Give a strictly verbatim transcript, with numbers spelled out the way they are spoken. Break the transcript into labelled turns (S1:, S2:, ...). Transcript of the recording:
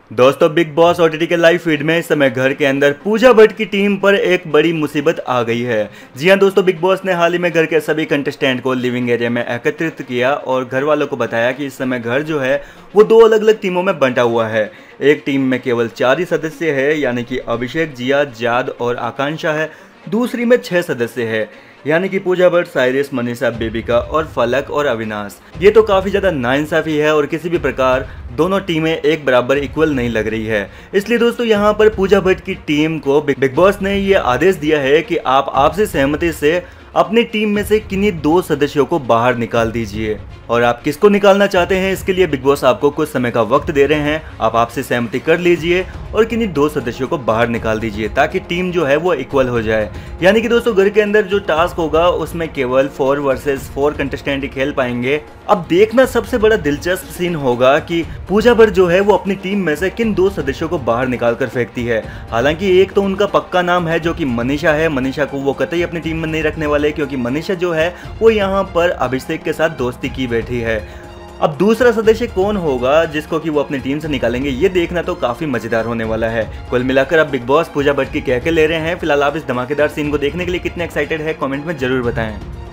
S1: दोस्तों, Bigg Boss OTT के live feed में इस समय घर के अंदर पूजा भट्ट की टीम पर एक बड़ी मुसीबत आ गई है। जी हां दोस्तों, बिग बॉस ने हाल ही में घर के सभी कंटेस्टेंट को लिविंग एरिया में एकत्रित किया और घर वालों को बताया कि इस समय घर जो है वो दो अलग अलग टीमों में बंटा हुआ है। एक टीम में केवल चार ही सदस्य है, यानी कि अभिषेक, जिया, जाद और आकांक्षा है। दूसरी में छह सदस्य है, यानी कि पूजा भट्ट, साइरिस, मनीषा, बेबिका और फलक और अविनाश। ये तो काफी ज्यादा नाइंसाफी है और किसी भी प्रकार दोनों टीमें एक बराबर इक्वल नहीं लग रही है। इसलिए दोस्तों यहाँ पर पूजा भट्ट की टीम को बिग बॉस ने ये आदेश दिया है कि आप आपसी सहमति से अपनी टीम में से किन्हीं दो सदस्यों को बाहर निकाल दीजिए। और आप किसको निकालना चाहते हैं, इसके लिए बिग बॉस आपको कुछ समय का वक्त दे रहे हैं। आप आपसे सहमति कर लीजिए और किन्हीं दो सदस्यों को बाहर निकाल दीजिए ताकि टीम जो है वो इक्वल हो जाए। यानी कि दोस्तों घर के अंदर जो टास्क होगा उसमें केवल फोर वर्सेस फोर कंटेस्टेंट ही खेल पाएंगे। अब देखना सबसे बड़ा दिलचस्प सीन होगा कि पूजा भट्ट जो है वो अपनी टीम में से किन दो सदस्यों को बाहर निकाल कर फेंकती है। हालांकि एक तो उनका पक्का नाम है जो कि मनीषा है। मनीषा को वो कतई अपनी टीम में नहीं रखने वाले, क्योंकि मनीषा जो है वो यहाँ पर अभिषेक के साथ दोस्ती की बैठी है। अब दूसरा सदस्य कौन होगा जिसको कि वो अपनी टीम से निकालेंगे, ये देखना तो काफी मजेदार होने वाला है। कुल मिलाकर अब बिग बॉस पूजा भट्ट की कह के ले रहे हैं। फिलहाल आप इस धमाकेदार सीन को देखने के लिए कितने एक्साइटेड है, कमेंट में जरूर बताएं।